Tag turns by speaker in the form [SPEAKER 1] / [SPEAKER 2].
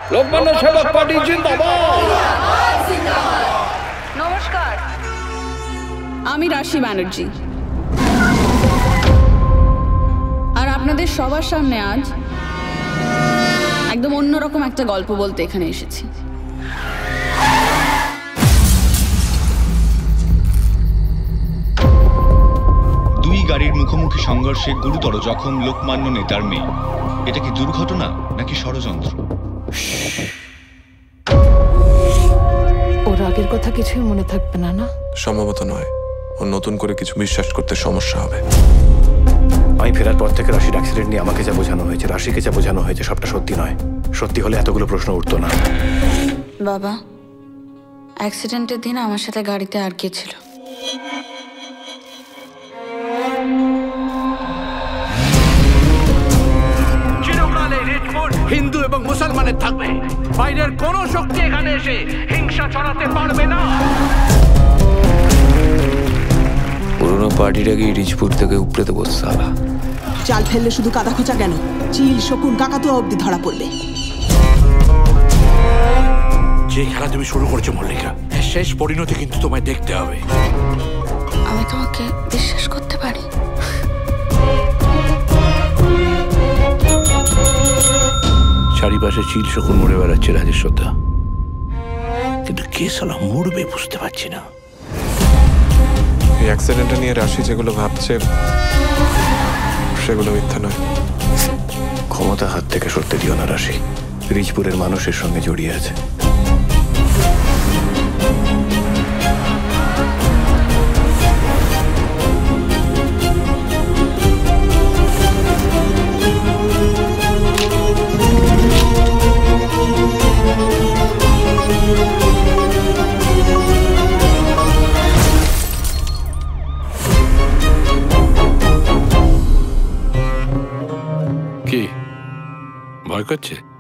[SPEAKER 1] লোকমান্য সেবক পার্টি জিন্দাবাদ।
[SPEAKER 2] নমস্কার, আমি রাশি ব্যানার্জি, আর আপনাদের সবার সামনে আজ একদম অন্যরকম একটা গল্প বলতে এখানে এসেছি।
[SPEAKER 3] দুই গাড়ির মুখোমুখি সংঘর্ষে গুরুতর জখম লোকমান্য নেতার মেয়ে। এটা কি দুর্ঘটনা নাকি ষড়যন্ত্র?
[SPEAKER 4] ওর আগের কথা কিছুই মনে থাকবে না, না?
[SPEAKER 5] সম্ভবত নয়। ও নতুন করে কিছু বিশ্বাস করতে সমস্যা হবে।
[SPEAKER 6] আমি ফেরার পর থেকে রাশির অ্যাক্সিডেন্ট নিয়ে আমাকে যা বোঝানো হয়েছে, রাশিকে যা বোঝানো হয়েছে, সবটা সত্যি নয়। সত্যি হলে এতগুলো প্রশ্ন উঠতো না।
[SPEAKER 2] বাবা, অ্যাক্সিডেন্টের দিন আমার সাথে গাড়িতে আর কে ছিল?
[SPEAKER 1] হিন্দু এবং মুসলমানের থাকবে, বাইরের কোন শক্তি এখানে এসে হিংসা ছড়াতে পারবে না।
[SPEAKER 7] পুরোনো পার্টিটাকে রিজপুর থেকে উপড়ে দেবো সালা।
[SPEAKER 8] চাল ফেললে শুধু কাদা খোঁচা কেন, চিল শকুন কাকাতুয়া অব্দি ধরা পড়বে।
[SPEAKER 1] যে খেলা তুমি শুরু করেছো মল্লিকা, শেষ পরিণতি কিন্তু তোমায় দেখতে হবে।
[SPEAKER 2] আমি তোমাকে বিশ্বাস করতে পারি?
[SPEAKER 1] চারিপাশে চিল শকুন মরে বেড়াচ্ছে রাজেশ্বরদা, কিন্তু কে সালা মরবে বুঝতে পারছি না।
[SPEAKER 5] এই অ্যাক্সিডেন্টটা নিয়ে রাশি যেগুলো ভাবছে সেগুলো মিথ্যা নয়।
[SPEAKER 6] ক্ষমতা হাত থেকে সরতে দিও না রাশি। রিজপুরের মানুষের সঙ্গে জড়িয়ে আছে।
[SPEAKER 1] কি ভয় করছে?